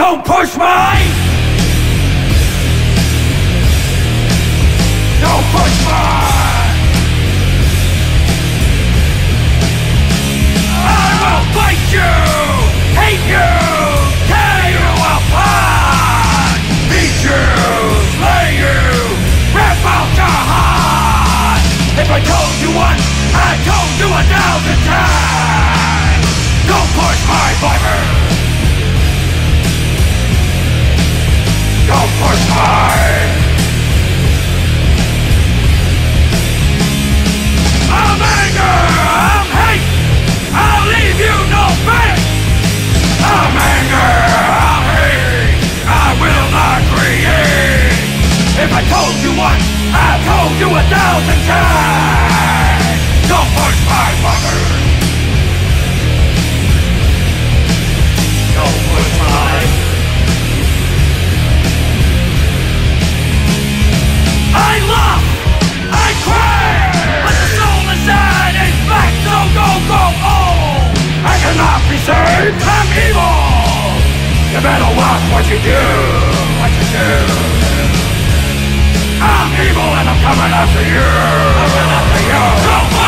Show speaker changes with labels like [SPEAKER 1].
[SPEAKER 1] Don't push mine! Don't push mine! I will fight you! Hate you! Tear you apart! Beat you! Slay you! Rip out your heart! If I told you once, I told you 1,000 times! Don't push my fiber! Don't push mine! I'm anger! I'm hate! I'll leave you no face! I'm anger! I'm hate! I will not create! If I told you once, I told you 1,000 times! Don't push my fucker! Don't push mine! I love! I cry! But the soul inside is back, so go, oh! I cannot be saved! I'm evil! You better watch what you do! What you do! I'm evil and I'm coming after you! I'm coming after you! Don't